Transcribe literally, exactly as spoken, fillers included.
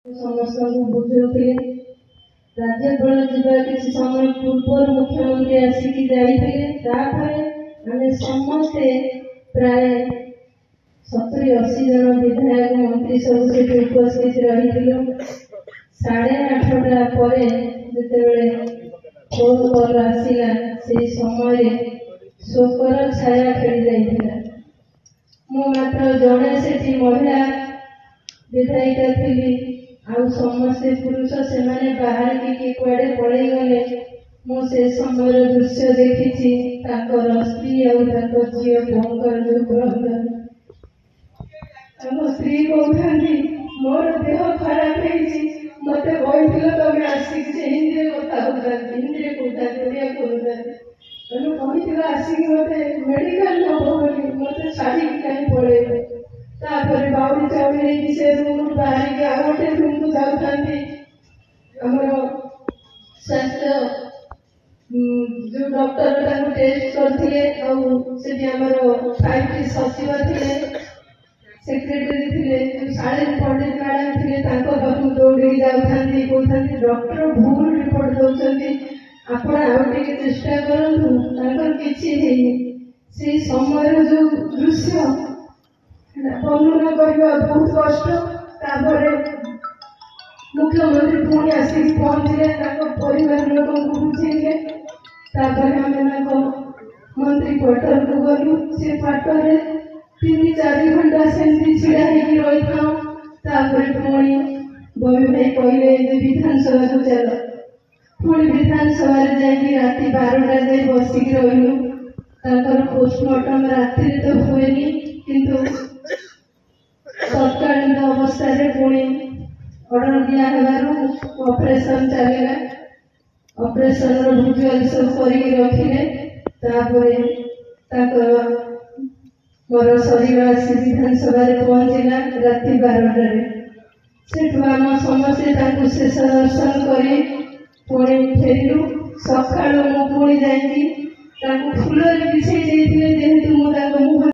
समस्त बुझुले राज्यपाल जीवा किसी समय पूर्व मुख्यमंत्री आसिक जाते समस्ते प्राय सतुरी अशी जन विधायक मंत्री सब से उपस्थित रही साढ़े आठटा पर जिते फोन कॉल आसला से समय शोकर छाया खेली जाइए मु मात्र जड़े से महिला विधायिका थी आउ समस्ते पुरुष से माने बाहर की कि कुआडे पड़े गले मु से समय दृश्य देखी स्त्री और झी भयंकर जो क्रंदन स्त्री कहते मोर देह खराब मत कहते तुम आसिक हिंदी कथा हिंदी कहता कहता आसिक मत मेडिकल नब मत छाड़ी कहीं पड़े तापर बाउरी चाउरी से रूम बाहर के आ गोटे रूम को जाऊँ स्वास्थ्य जो डॉक्टर टेस्ट करते फाइव टी सचिव थे सेक्रेटरी थे जो शालीन पंडित मैडम थे पाखु दौड़ी जाऊँ कहते डॉक्टर भूल रिपोर्ट दौरान आप चेष्टा करूँ कि समय जो दृश्य वर्णना करवा बहुत कष्ट मुख्यमंत्री पुणी आसिक पहुंचले परिवार लोक बुझे मंत्री क्वार्टर को गलु से क्वार्टर तीन चार घंटा से छिड़ा रही था पुणी बबी भाई कहले विधानसभा को चल पुणी विधानसभा जाकि राति बारटा जाए बसिक रही पोस्टमार्टम राति तो हुए किंतु तत्कालीन अवस्था पुणी ऑर्डर दिया ऑपरेशन चलला ऑपरेशन विजुअल सब कर रखिले मोर शरीर आसी विधानसभा पहुंचला राति बारटार से समस्ते शेष दर्शन कर पुणी फेरू सका मुझे जा फूल बिछे जेहेतु मुझे